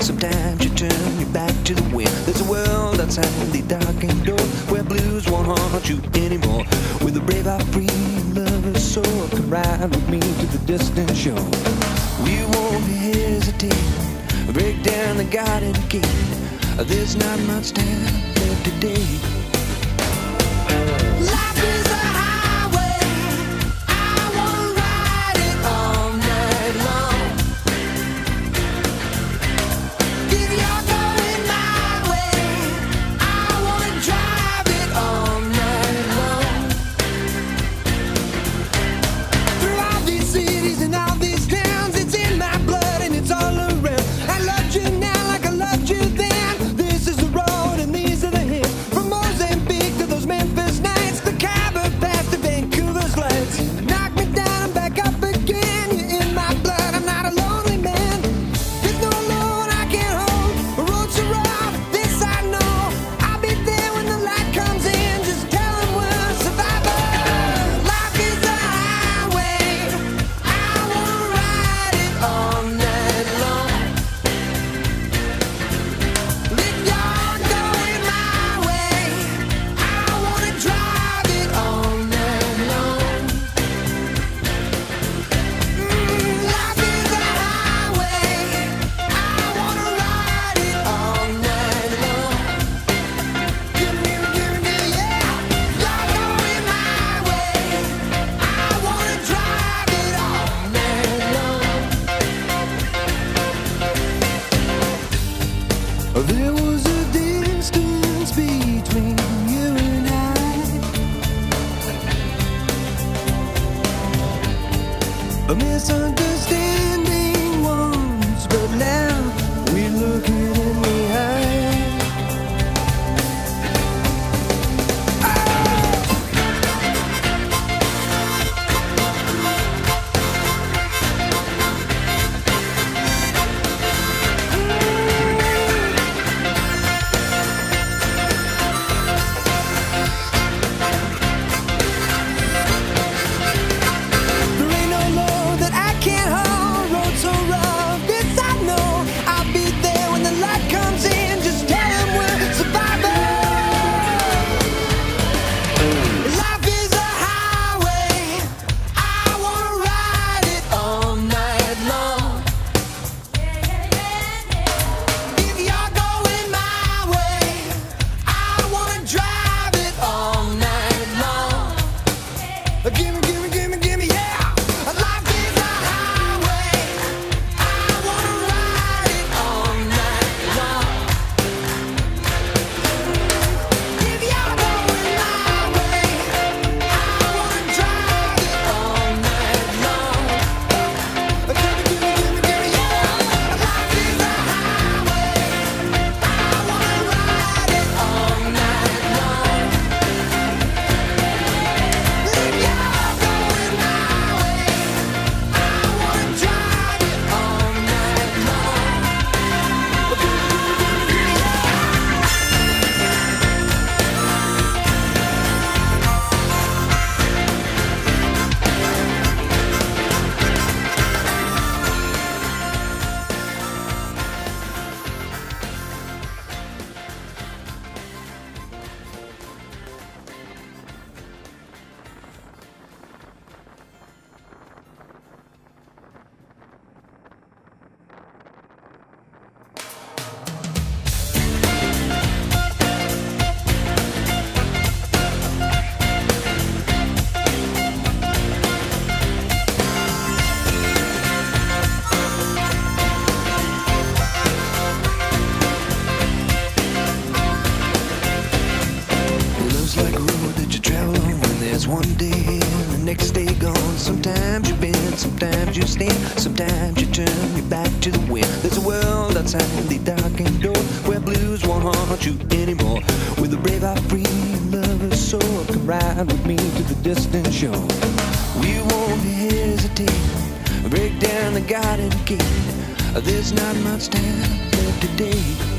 Sometimes you turn your back to the wind. There's a world outside the darkened door where blues won't haunt you anymore. With a brave heart, free lover's soul, come ride with me to the distant shore. We won't hesitate, break down the garden gate. There's not much time left today. Life is a highway, I wanna ride it all night long. If you're going my way, I wanna drive it all night long. Through all these cities and all these towns, it's in my blood and it's all around. I loved you now like I loved you then. There was a distance between you and I, a misunderstanding once, but now we're looking in the eye. Gimme, yeah! Life is a highway, I wanna ride it all night long. If you're going my way, I wanna drive it all night long. Gimme, yeah! Life is a highway, I wanna ride it all night long. If you're going my way, I wanna drive it all night long. Love's like a road that you travel on when there's one day here and the next day gone. Sometimes you bend, sometimes you stand, sometimes you turn your back to the wind. There's a world outside the darkened door where blues won't haunt you anymore. With a brave heart, free lover's soul, come ride with me to the distant shore. We won't hesitate, break down the garden gate. There's not much time left today.